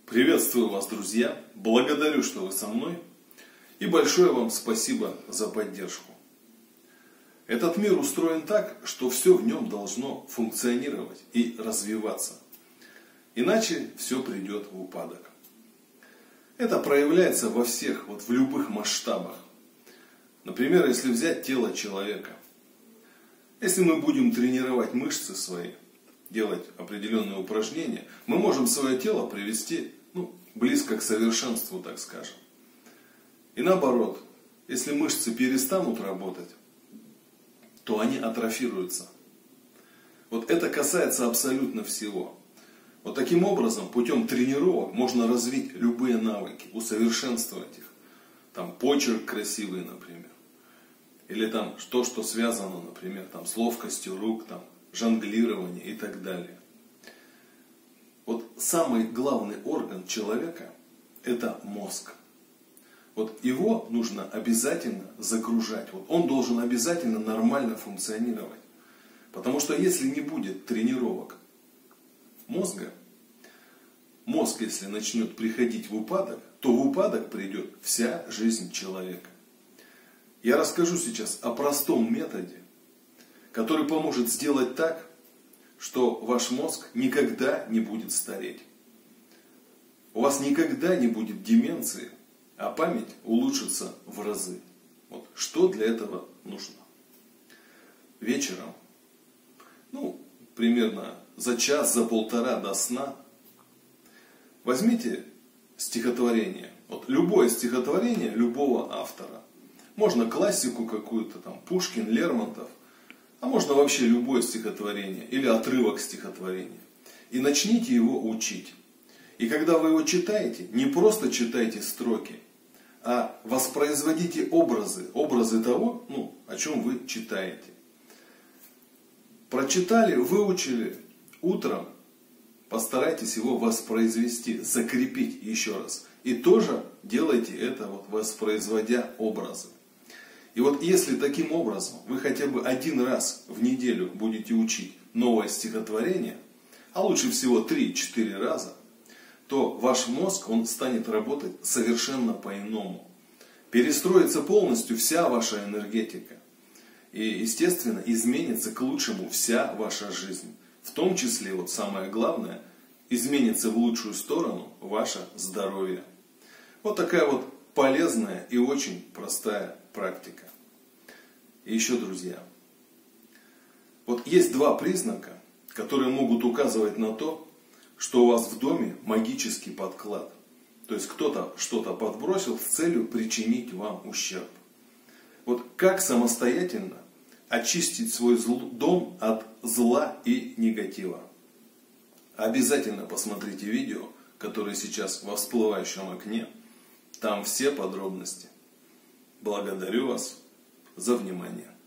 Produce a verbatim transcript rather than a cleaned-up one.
Приветствую вас, друзья! Благодарю, что вы со мной. И большое вам спасибо за поддержку. Этот мир устроен так, что все в нем должно функционировать и развиваться. Иначе все придет в упадок. Это проявляется во всех, вот в любых масштабах. Например, если взять тело человека. Если мы будем тренировать мышцы свои, делать определенные упражнения, мы можем свое тело привести ну, близко к совершенству, так скажем. И наоборот, если мышцы перестанут работать, то они атрофируются. Вот это касается абсолютно всего. Вот таким образом, путем тренировок можно развить любые навыки, усовершенствовать их. Там почерк красивый, например. Или там то, что связано, например, там, с ловкостью рук, там, жонглирование и так далее. Вот самый главный орган человека – это мозг. Вот его нужно обязательно загружать. Вот он должен обязательно нормально функционировать. Потому что если не будет тренировок мозга, мозг, если начнет приходить в упадок, то в упадок придет вся жизнь человека. Я расскажу сейчас о простом методе, который поможет сделать так, что ваш мозг никогда не будет стареть. У вас никогда не будет деменции, а память улучшится в разы. Вот что для этого нужно? Вечером, ну, примерно за час, за полтора до сна, возьмите стихотворение. Вот любое стихотворение любого автора. Можно классику какую-то, там, Пушкин, Лермонтов. А можно вообще любое стихотворение или отрывок стихотворения. И начните его учить. И когда вы его читаете, не просто читайте строки, а воспроизводите образы. Образы того, ну, о чем вы читаете. Прочитали, выучили, утром постарайтесь его воспроизвести, закрепить еще раз. И тоже делайте это, вот, воспроизводя образы. И вот если таким образом вы хотя бы один раз в неделю будете учить новое стихотворение, а лучше всего три-четыре раза, то ваш мозг, он станет работать совершенно по-иному. Перестроится полностью вся ваша энергетика. И, естественно, изменится к лучшему вся ваша жизнь. В том числе, вот самое главное, изменится в лучшую сторону ваше здоровье. Вот такая вот полезная и очень простая практика. И еще, друзья, вот есть два признака, которые могут указывать на то, что у вас в доме магический подклад. То есть кто-то что-то подбросил с целью причинить вам ущерб. Вот как самостоятельно очистить свой дом от зла и негатива? Обязательно посмотрите видео, которое сейчас во всплывающем окне. Там все подробности. Благодарю вас за внимание.